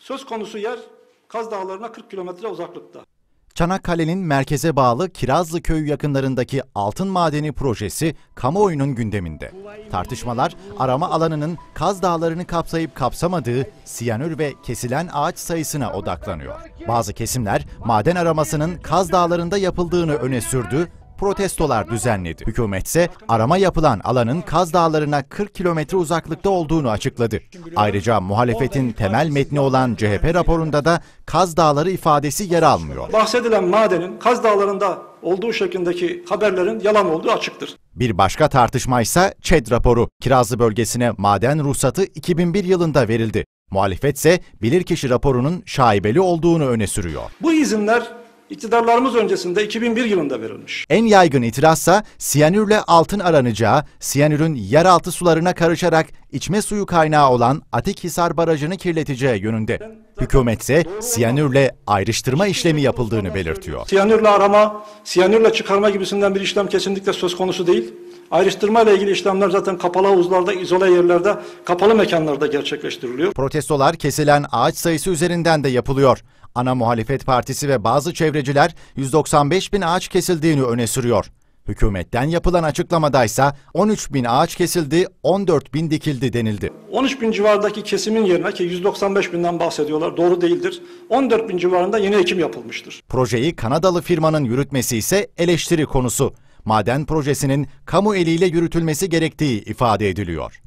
Söz konusu yer Kaz Dağları'na 40 kilometre uzaklıkta. Çanakkale'nin merkeze bağlı Kirazlı Köyü yakınlarındaki altın madeni projesi kamuoyunun gündeminde. Tartışmalar arama alanının Kaz Dağları'nı kapsayıp kapsamadığı, siyanür ve kesilen ağaç sayısına odaklanıyor. Bazı kesimler maden aramasının Kaz Dağları'nda yapıldığını öne sürdü, protestolar düzenledi. Hükümetse arama yapılan alanın Kaz Dağları'na 40 kilometre uzaklıkta olduğunu açıkladı. Ayrıca muhalefetin temel metni olan CHP raporunda da Kaz Dağları ifadesi yer almıyor. Bahsedilen madenin Kaz Dağları'nda olduğu şeklindeki haberlerin yalan olduğu açıktır. Bir başka tartışma ise ÇED raporu. Kirazlı bölgesine maden ruhsatı 2001 yılında verildi. Muhalefet ise bilirkişi raporunun şaibeli olduğunu öne sürüyor. Bu izinler iktidarlarımız öncesinde 2001 yılında verilmiş. En yaygın itirazsa siyanürle altın aranacağı, siyanürün yeraltı sularına karışarak içme suyu kaynağı olan Atikhisar Barajı'nı kirleteceği yönünde. Hükümet ise siyanürle ayrıştırma işlemi yapıldığını belirtiyor. Siyanürle arama, siyanürle çıkarma gibisinden bir işlem kesinlikle söz konusu değil. Ayrıştırma ile ilgili işlemler zaten kapalı havuzlarda, izole yerlerde, kapalı mekanlarda gerçekleştiriliyor. Protestolar kesilen ağaç sayısı üzerinden de yapılıyor. Ana muhalefet partisi ve bazı çevreciler 195 bin ağaç kesildiğini öne sürüyor. Hükümetten yapılan açıklamadaysa 13 bin ağaç kesildi, 14 bin dikildi denildi. 13 bin civarındaki kesimin yerine ki 195 binden bahsediyorlar, doğru değildir. 14 bin civarında yeni ekim yapılmıştır. Projeyi Kanadalı firmanın yürütmesi ise eleştiri konusu. Maden projesinin kamu eliyle yürütülmesi gerektiği ifade ediliyor.